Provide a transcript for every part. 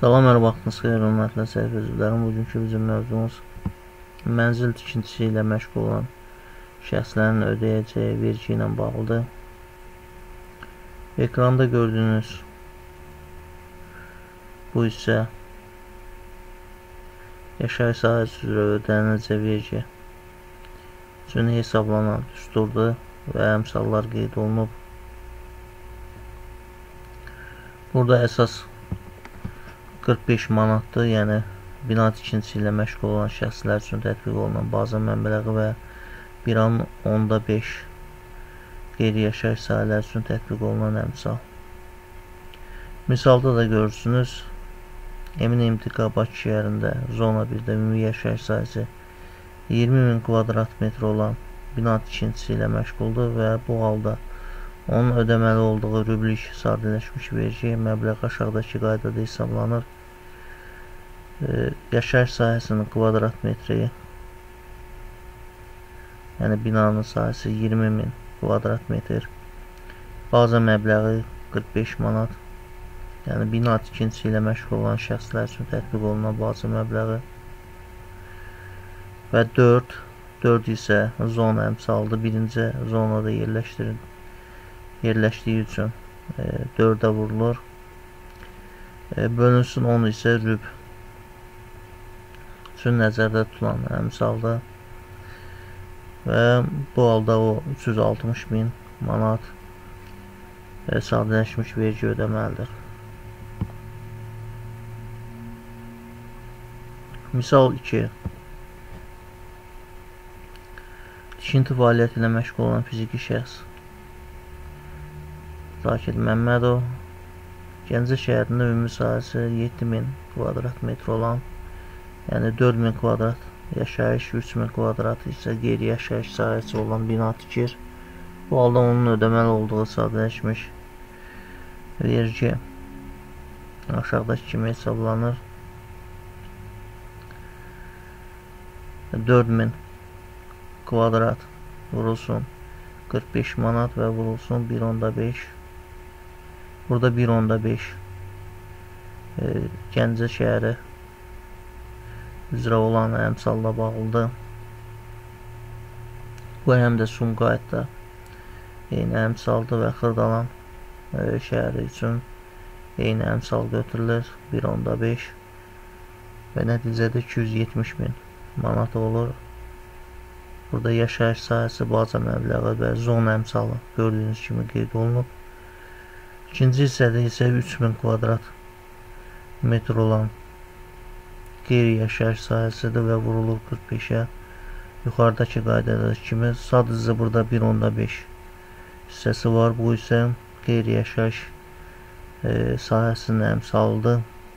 Salam, hər vaxtınız xeyir, hörmətli səhifə üzvlərim. Bugünkü bizim mövzumuz mənzil tikintisi ilə məşğul olan şəxslərin ödəyəcəyi vergi ilə bağlıdır. Ekranda gördüyünüz bu hissə yaşayış sahəsi üzrə ödəniləcək vergi üçün hesablanan düsturdur və əmsallar qeyd olunub. Burada əsas 45 manatdır, yəni bina tikintisi ilə məşğul olan şəxslər üçün tətbiq olunan baza məbləği və 1,5 qeyri-yaşayış sahələri üçün tətbiq olunan əmsal. Misalda da görürsünüz, Emin MTK Bakı şəhərində zona 1-də ümumi yaşayış sahəsi 20.000 kvadrat metr olan bina tikintisi ilə məşğuldur və bu halda onun ödəməli olduğu rüblik sadələşmiş vergi məbləğ aşağıdakı qaydada hesablanır. Yaşayış sahəsinin kvadrat metri, yəni binanın sahəsi 20.000 kvadrat metr, baza məbləği 45 manat, yəni bina tikintisi ilə məşğul olan şəxslər üçün tətbiq olunan baza məbləği və 4 isə zona əmsalıdır. Birinci zonada yerləşdiyi üçün 4-ə vurulur. Bölünsün 10 isə rüb üçün nəzərdə tutulan əmsaldır və bu halda o 360.000 manat sadələşmiş vergi ödəməlidir. Misal 2. Tikinti fəaliyyəti ilə məşğul olan fiziki şəxs Zakir Məmmədov Gəncə şəhərində ümumi sahəsi 7.000 kvadrat metr olan, yəni 4.000 kvadrat yaşayış, 3.000 kvadrat isə qeyri-yaşayış sahəsi olan bina tikir. Bu halda onun ödəməli olduğu sadələşmiş vergi aşağıdakı kimi hesablanır. 4.000 kvadrat vurulsun 45 manat və vurulsun 1,5. Burada 1,5 Gəncə şəhəri üzrə olan əmsalla bağlıdır. Bu həm də Sumqayıtda eyni əmsaldır və Xırdalan şəhəri üçün eyni əmsal götürülür 1,5 və nəticədə 270.000 manat olur. Burada yaşayış sahəsi, baza məbləği və zona əmsalı gördüyünüz kimi qeyd olunub. İkinci hissədə isə 3.000 kvadrat metr olan qeyri-yaşayış sahəsidir və vurulur 45-ə. Yuxarıdakı qaydada kimi sadəcə burada 1,5 hissəsi var. Bu isə qeyri-yaşayış sahəsinin əmsalıdır.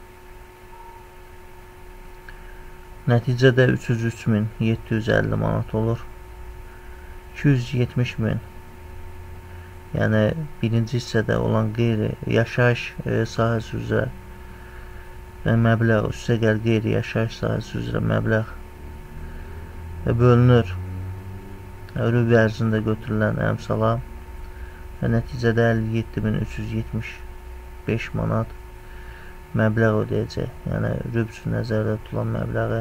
Nəticədə 303.750 manat olur. 270.000, yəni birinci hissədə olan qeyri-yaşayış sahəsi üzrə məbləğ üstəgəl qeyri-yaşayış sahəsi üzrə məbləğ bölünür rüb ərzində götürülən əmsala və nəticədə 57.375 manat məbləğ ödəyəcək. Yəni rüb üçün nəzərdə tutulan məbləği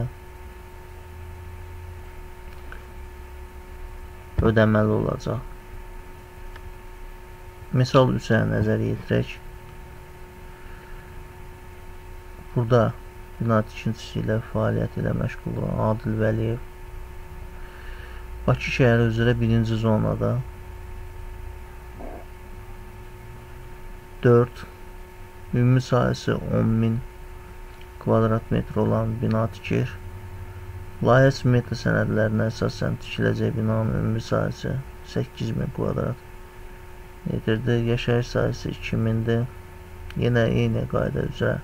ödəməli olacaq. Misal 3-ə nəzər yetirək. Burada bina tikintisi ilə fəaliyyəti ilə məşğul olan Adil Vəliyev Bakı şəhəri üzrə birinci zonada 4 ümumi sahəsi 10.000 kvadrat metr olan bina tikir. Layihə smetri sənədlərinə əsasən tikiləcək binanın ümumi sahəsi 8.000 kvadrat metrdir. Yaşayış sahəsi 2.000-dir. Yenə eyni qayda üzrə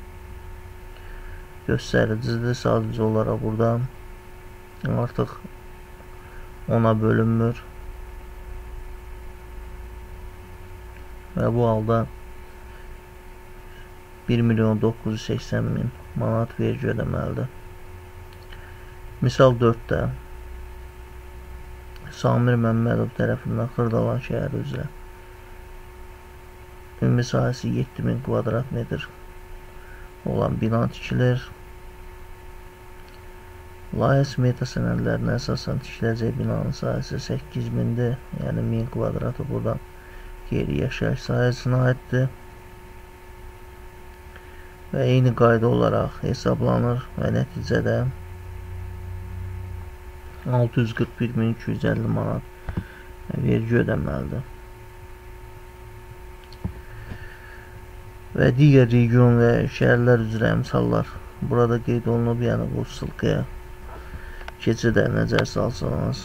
göstəricidir. Sadəcə olaraq burada artıq ona bölünmür və bu halda 1.980.000 manat vergi ödəməlidir. Misal 4-də Samir Məmmədov tərəfindən Xırdalan şəhəri üzrə ümumi sahəsi 7.000 kvadrat metr olan bina tikilir. Layihə smeta sənədlərinə əsasən tikiləcək binanın sahəsi 8000-dir. Yəni 1000 kvadratı buradan qeyri-yaşayış sahəsinə aiddir. Və eyni qayda olaraq hesablanır və nəticədə 641.250 manat vergi ödəməlidir. Və digər region və şəhərlər üzrə əmsallar burada qeyd olunub. Yəni bu ссылкaya keçidə nəzər salsanız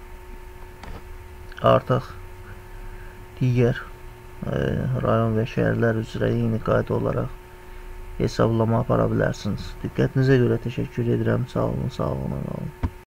artıq digər rayon və şəhərlər üzrə eyni qayda olaraq hesablama apara bilərsiniz. Diqqətinizə görə təşəkkür edirəm. Sağ olun, sağ olun.